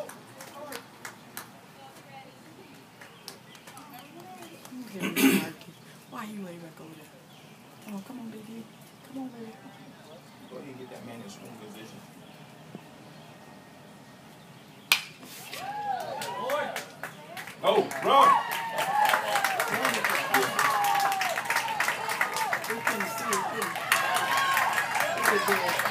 Why you lay back over there? Oh, come on, baby. Come on, baby. Go ahead and get that man in swing position. Go, run! We couldn't see it.